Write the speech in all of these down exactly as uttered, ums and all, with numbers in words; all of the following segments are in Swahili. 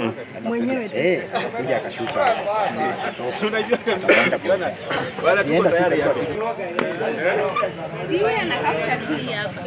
Mwenyewe eh kuja akashuka. Unajua kama wala tuko tayari hapo. Siwe anakapta tu hapo.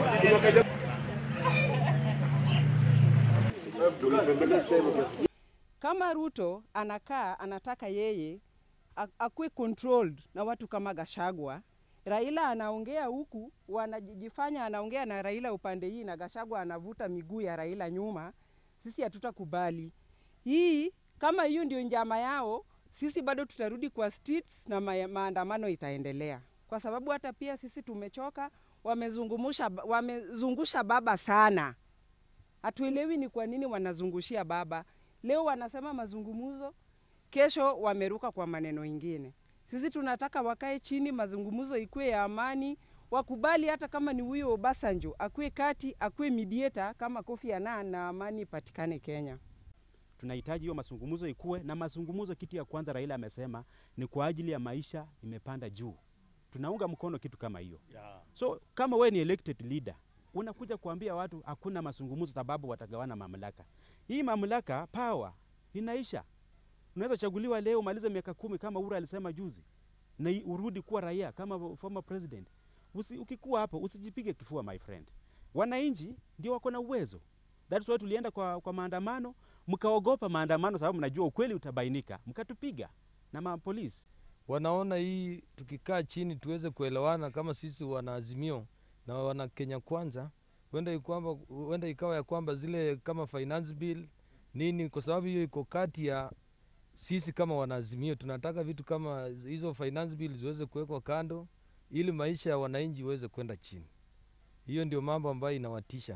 Kama Ruto anakaa anataka yeye akue controlled na watu kama Gachagua, Raila anaongea huku, wanajifanya anaongea na Raila upande hii na Gachagua anavuta miguu ya Raila nyuma, sisi hatutakubali. Hii kama hiyo ndio njama yao, sisi bado tutarudi kwa streets na ma maandamano itaendelea. Kwa sababu hata pia sisi tumechoka, wamezungumusha wamezungusha baba sana. Hatuelewi ni kwa nini wanazungushia baba. Leo wanasema mazungumuzo, kesho wameruka kwa maneno ingine. Sisi tunataka wakae chini, mazungumuzo ikuwe ya amani, wakubali hata kama ni huyo Obasanjo, akue kati, akue mediator kama Kofi Annan na amani patikane Kenya. Tunahitaji hiyo mazungumuzo ikue, na mazungumuzo kitu ya kwanza Raila amesema ni kwa ajili ya maisha imepanda juu. Tunaunga mkono kitu kama hiyo. Yeah. So kama we ni elected leader, unakuja kuambia watu hakuna mazungumuzo sababu watagawana mamlaka. Hii mamlaka power inaisha. Unaweza chaguliwa leo maliza miaka kumi kama Uhuru alisema juzi, na urudi kuwa raia kama former president. Usi, ukikuwa hapo usijipige kifua my friend. Wananchi ndio wako na uwezo. That's why tulienda kwa, kwa maandamano, mkaogopa maandamano sababu mnajua ukweli utabainika, mkatupiga na mapolisi. Wanaona hii tukikaa chini tuweze kuelewana kama sisi wanaazimio na wana Kenya Kwanza, wenda kwamba wenda ikawa ya kwamba zile kama finance bill nini, kwa sababu hiyo iko kati ya sisi kama wanaazimio. Tunataka vitu kama hizo finance bill ziweze kuwekwa kando ili maisha ya wananchi iweze kwenda chini. Hiyo ndio mambo ambayo inawatisha.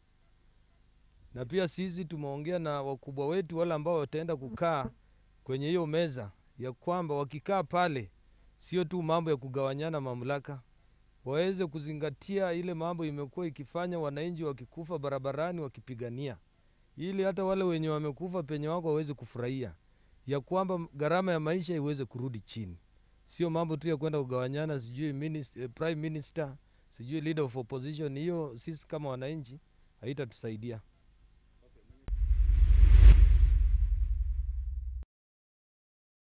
Na pia sisi tumeongea na wakubwa wetu wale ambao wataenda kukaa kwenye hiyo meza, ya kwamba wakikaa pale sio tu mambo ya kugawanyana mamlaka, waweze kuzingatia ile mambo imekuwa ikifanya wananchi wakikufa barabarani wakipigania, ili hata wale wenye wamekufa penye wako waweze kufurahia, ya kwamba gharama ya maisha iweze kurudi chini. Sio mambo tu ya kwenda kugawanyana, sijui minister, prime minister, sijui leader of opposition. Hiyo sisi kama wananchi haitatusaidia.